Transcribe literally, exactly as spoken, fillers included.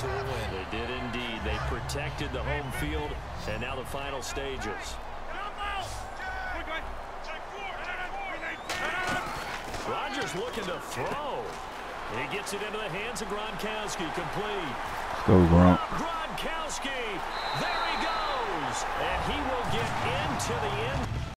to a win. They did indeed. They protected the home field, and now the final stages. Rodgers looking to throw. He gets it into the hands of Gronkowski, complete. Let's go, Gronk. Gronkowski, there he goes, and he will get into the end.